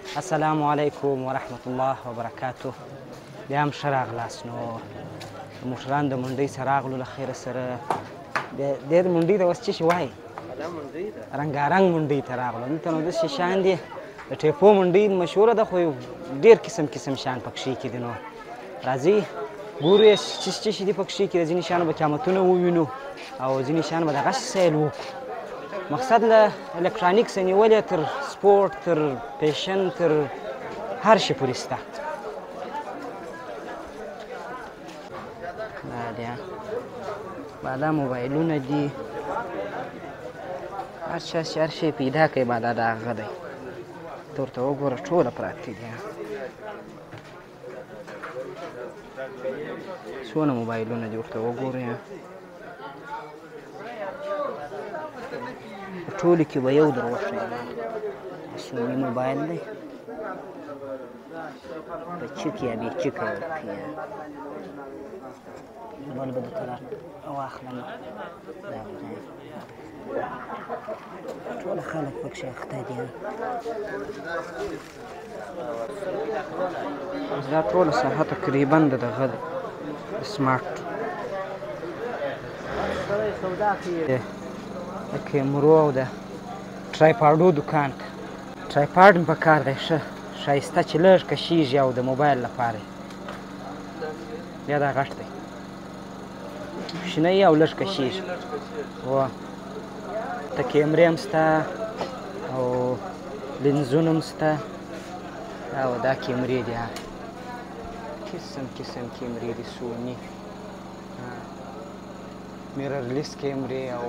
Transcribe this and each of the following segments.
السلام علیکم ورحمت الله وبرکاتو. بیا هم ښه راغلاست. نو د موټرانو د منډۍ څخه راغلو له خیره سره. دې منډۍ ته اوس څه شي وایي؟ رنګارنګ منډۍ ته راغلو. دلته نو داسې شیان دي، د ټیپو منډۍ مشهوره ده، خو ډېر قسم قسم شیان پکښې کې دي. نو راځئ ګورو یې څه شي دي پکښې کې. د ځینې شیانو به قیامتونه ووینو او ځینې شیان به دغسې سیل وکړو. مقصد له الکترانیکس نیولې تر سپورټ تر فیشن تر هر شي پورې شته. دا دی بادا موبایلونه دي، هر چا چې هر شی پیدا کوي بادا د هغه دی. ته ورته وګوره ټوله پراته دي. څونه موبایلونه دي ورته وګورئ. په ټولو کې به یو در وښیم. سوني موبایل دی، په چک یا بې چکه ورکوي. بل به درته واخلم. ټول خلک پکښې اخته دي. دا ټوله ساحه تقریبا د دغه ده، د سمارټ د کیمرو او د ټرایپاډو دکان ته. ټرایپاډ مې پکار دی ښه ښایسته چې لږ کشیږي او د موبایل لپاره. بیا دا غټ دی، کوچنی او لږ کشیږي. ته کیمرې هم شته او لینزونه هم شته. او دا کیمرې دي، قسم قسم کیمرې دي. سوني میررلیس کیمرې او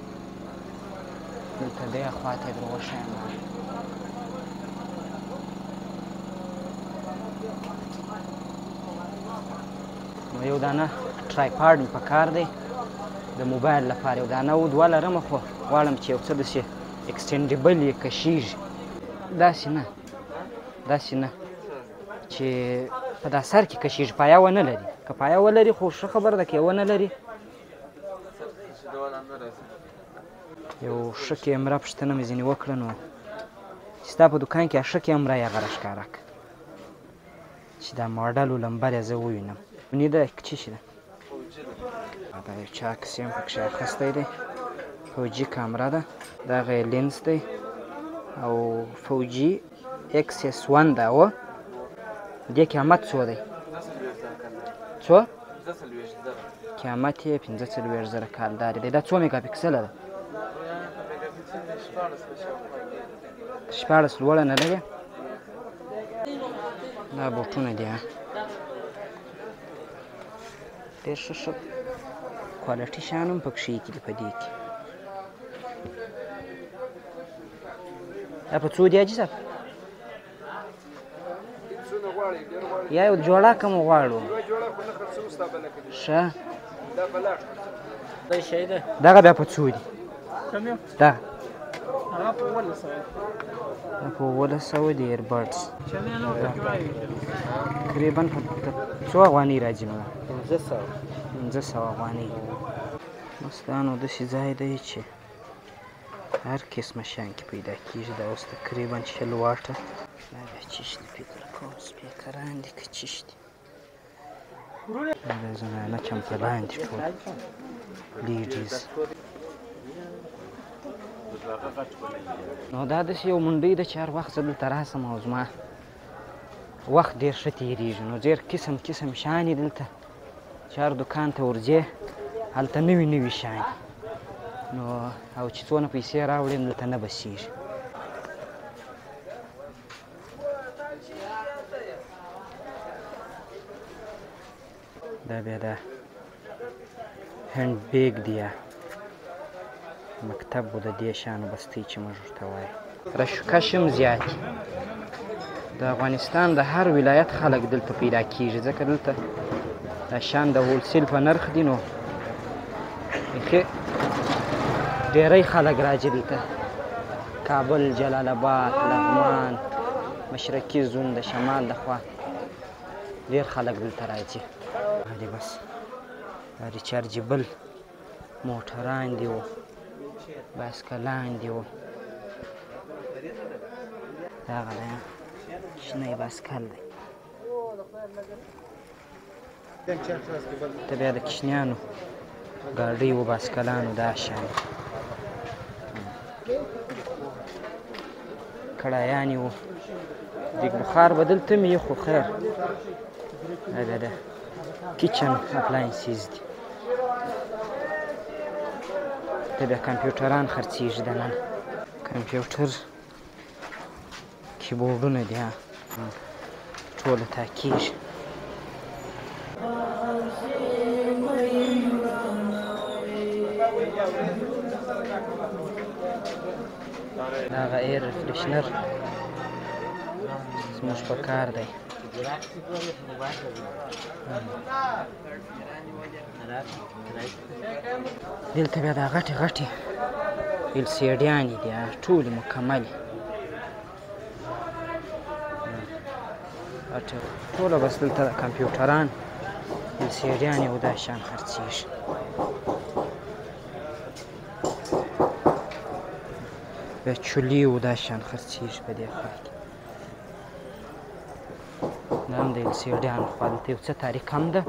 دلته دې خواته یې در وښیم. نو یو دانه ټرایپاډ مې پکار دی د موبایل لپاره. یو دانه و دوه لرمه، خو غواړم چې یو څه داسې اکسټینډیبل یې کشیږي. داسې نه چې په دا سر کې کشیږي، پایه ونه لري. که پایه ولري خو ښه خبره ده، که یې ونه لري. یو ښه کیمره پوښتنه مې ځینې وکړه، نو چې ستا په دوکان کې ښه کیمره یې هغه راښکاره کړه چې دا ماډل و لمبر یې زه ووینم. نې ده څه شي ده؟ دا یو چا عکس یې هم پکښې اخیستی دی. فوجي کامره ده، دغه یې لینز دی او فوجي XS1 ده. دې قیمت څو دی؟ څو؟ قیمت یې 45,000 کالدارې دی. دا څو میګا پکسله ده؟ 16 لوړه نه لري. دا بوټونه دي، ډېر ښه کوالټي شیان هم پکښې دي په دې کې. دا په څو دی حاجي صاحب؟ یا یو جوړه که مو غواړو؟ ښه دغه بیا په څو دي؟ دغه په 1100 دي ایربډس. تقریبا په څو افغانۍ راځي؟ نو 500 افغانۍ. بس دا نو داسې ځای دی چې هر قسمه شیان کې پیدا کېږي. دا اوس تقریبا 40 واټه. دا بیا چیش دي؟ فکر کوم سپیکران دي که چیش دي. دا د زنانه چمپلان دي ټول لیډیز. نو دا داسې یو منډۍ ده چې هر وخت زه دلته راسم او زما وخت ډېر ښه تېرېږي. نو ډېر قسم قسم شیان دي دلته چې هر دوکان ته ورځې هلته نوي نوي شیان. نو او چې څونه پیسې راوړې دلته نه بسېږي. دا بیا دا هینډ بیګ دی، مکتب و د دې شیانو بستۍ چې موږ ورته وایو. رشوکش هم زیات دي. د افغانستان د هر ولایت خلک دلته پیدا کېږي، ځکه دلته دا شیان د هولسیل په نرخ دي. نو بیخي ډېری خلک راځي دلته. کابل، جلال آباد، لغمان، مشرقي زون د شمال د خوا ډېر خلک دلته راځي. بس دا ریچارجبل موټران دي و بایسکلان دي و دغه دی شنی بایسکل دی ته بیا د کوچنیانو ګاډیو بایسکلانو دا شیان کړایانې وو دیګ بخار به دلته مې خو خیر دا د کیچن اپلاینسز دي ته بیا کمپیوټران خرڅېږي دننه کمپیوټر کیبورډونه دي ټوله تاکېږي دا هغه ایر ریفریشنر زموږ په کار دی دلته بیا دا غټې غټې LCD-ګانې دي ټولې مکملې ټوله بس دلته کمپیوټران LCD-ګانې او دا شیان خرڅېږي بیا چولې او دا شیان خرڅېږي په دې خوا کې دا هم د LCD-ګانو خوا دلته یو څه تاریک هم ده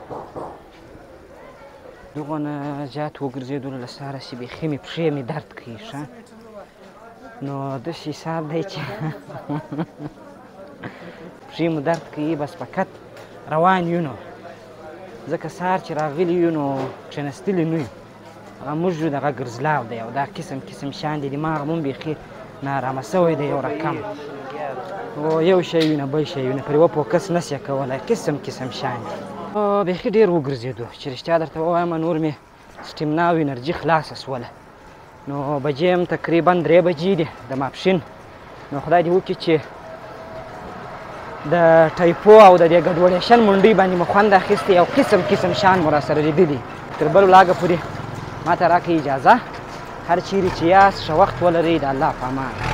دغو نه زیات وګرځېدلو له سره چې بیخي مې پښې مې درد کوي ښه نو داسې حساب دی چې پښې مو درد کوي بس فقط روان یو نو ځکه سهار چې راغلي یو نو کښېنستلي نه یو هغه موږ یو دغه ګرځلاو دی او دا قسم قسم شیان دي دماغ مو هم بیخي نارامه سوی دی یو رقم او یو شی وي نه بل شی وي نه پرې وفوکس نشي کولی قسم قسم شیان دي بیخي ډېر وګرځېدو چې رښتیا درته ووایم نور مې سټیمنا او انرژي خلاصه سوله نو بجې هم تقریبا 3 بجې دي د ماپښین نو خدای دې وکړي چې د ټایپو او د دې ګډوډېشن منډۍ باندې مو خوند اخیستی او قسم قسم شیان مو راسره لیدلي تر بل ولاګه پورې ما ته راکړئ اجازه هر چیرې چې یاست ښه وخت ولرئ د الله په امان